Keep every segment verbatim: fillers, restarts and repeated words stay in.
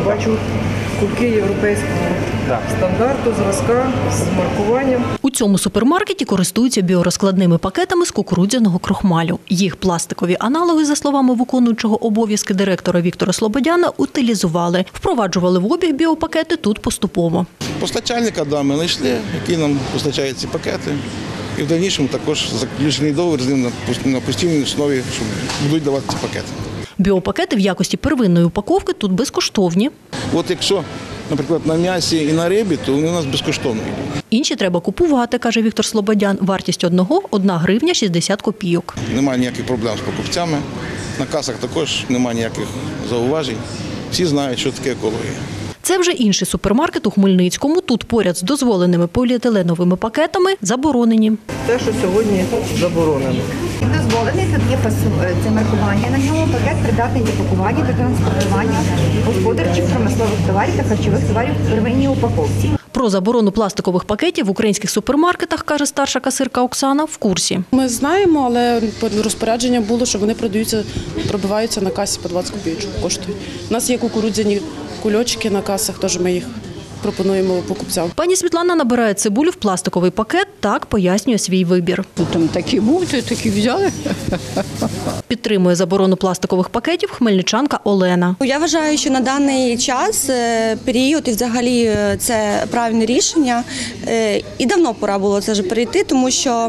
Бачу кубки європейського стандарту, зразка з маркуванням. У цьому супермаркеті користуються біорозкладними пакетами з кукурудзяного крохмалю. Їх пластикові аналоги, за словами виконуючого обов'язки директора Віктора Слободяна, утилізували. Впроваджували в обіг біопакети тут поступово. Постачальника да, ми знайшли, який нам постачає ці пакети. І в дальнішому також заключений договір з ним на постійній основі, що будуть давати ці пакети. Біопакети в якості первинної упаковки тут безкоштовні. От якщо, наприклад, на м'ясі і на рибі, то вони у нас безкоштовні. Інші треба купувати, каже Віктор Слободян. Вартість одного – одна гривня шістдесят копійок. Немає ніяких проблем з покупцями. На касах також немає ніяких зауважень. Всі знають, що таке екологія. Це вже інший супермаркет у Хмельницькому. Тут поряд з дозволеними поліетиленовими пакетами заборонені. Те, що сьогодні заборонено. Дозволений, тут є це маркування на ньому, пакет придатний для пакування та транспортування господарчих промислових товарів та харчових товарів в первинній упаковці. Про заборону пластикових пакетів в українських супермаркетах, каже старша касирка Оксана, в курсі. Ми знаємо, але розпорядження було, що вони продаються, пробиваються на касі по двадцять копійок коштують. У нас є кукурудзяні кульочки на касах, теж ми їх пропонуємо покупцям. Пані Світлана набирає цибулю в пластиковий пакет, так пояснює свій вибір. Там такі був, то такі взяли. Підтримує заборону пластикових пакетів хмельничанка Олена. Я вважаю, що на даний час, період і взагалі це правильне рішення. І давно пора було це вже перейти, тому що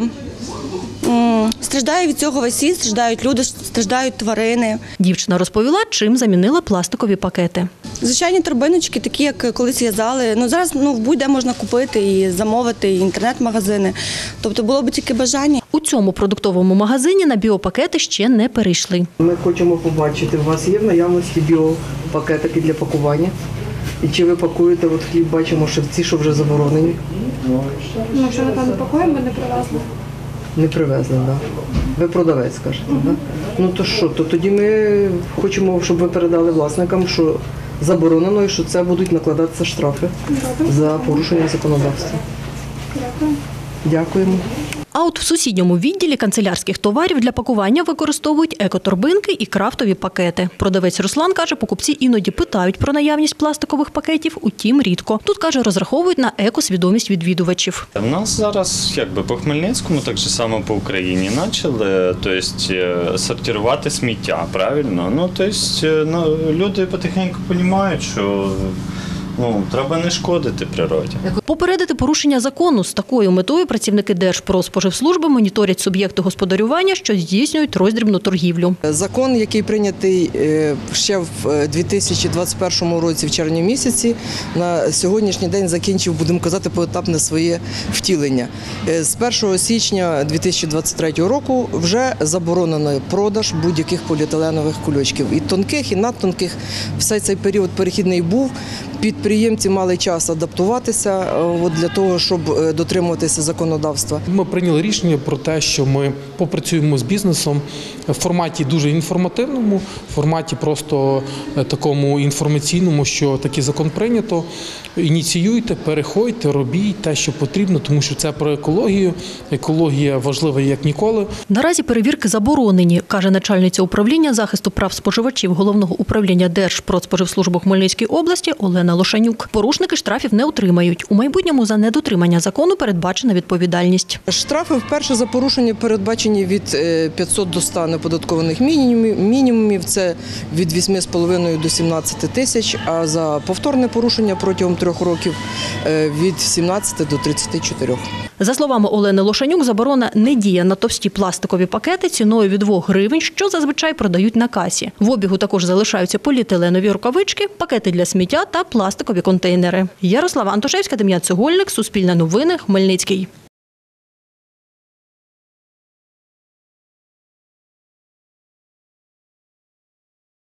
страждає від цього весь світ, страждають люди, страждають тварини. Дівчина розповіла, чим замінила пластикові пакети. Звичайні торбиночки, такі, як колись в'язали. Ну, зараз ну, в будь-де можна купити і замовити, і інтернет-магазини. Тобто було б тільки бажання. У цьому продуктовому магазині на біопакети ще не перейшли. Ми хочемо побачити, у вас є в наявності біопакетики для пакування? І чи ви пакуєте, от хліб бачимо, що ці, що вже заборонені? Ну, що ми там не пакуємо, ми не привезли. Не привезли, так. Да. Ви продавець, скажете, так? Да? Ну то що, то тоді ми хочемо, щоб ви передали власникам, що заборонено і що це будуть накладатися штрафи за порушення законодавства. Дякую. Дякуємо. А от в сусідньому відділі канцелярських товарів для пакування використовують екоторбинки і крафтові пакети. Продавець Руслан каже, покупці іноді питають про наявність пластикових пакетів, утім рідко. Тут, каже, розраховують на екосвідомість відвідувачів. У нас зараз, якби по Хмельницькому, так же само по Україні, почали тобто, сортувати сміття, правильно? Ну, тобто, ну, люди потихеньку розуміють, що ну, треба не шкодити природі. Попередити порушення закону. З такою метою працівники Держпродспоживслужби моніторять суб'єкти господарювання, що здійснюють роздрібну торгівлю. Закон, який прийнятий ще в дві тисячі двадцять першому році в червні місяці, на сьогоднішній день закінчив, будемо казати, поетапне своє втілення. З першого січня дві тисячі двадцять третього року вже заборонено продаж будь-яких поліетиленових кульочків. І тонких, і надтонких. Все цей період перехідний був. Підприємці мали час адаптуватися для того, щоб дотримуватися законодавства. Ми прийняли рішення про те, що ми попрацюємо з бізнесом в форматі дуже інформативному, в форматі просто такому інформаційному, що такий закон прийнято. Ініціюйте, переходьте, робіть те, що потрібно, тому що це про екологію. Екологія важлива як ніколи. Наразі перевірки заборонені, каже начальниця управління захисту прав споживачів Головного управління Держпродспоживслужби Хмельницької області Олена Лошанюк. Порушники штрафів не отримають. У майбутньому за недотримання закону передбачена відповідальність. Штрафи вперше за порушення передбачені від п'ятсот до ста неподаткованих мінімумів. Мінімумів це від вісьми з половиною до сімнадцяти тисяч, а за повторне порушення протягом трьох років від сімнадцяти до тридцяти чотирьох. За словами Олени Лошанюк, заборона не діє на товсті пластикові пакети ціною від двох гривень, що зазвичай продають на касі. В обігу також залишаються поліетиленові рукавички, пакети для сміття та пластикові контейнери. Ярослава Антошевська, Дем'ян Цегольник, Суспільне новини, Хмельницький.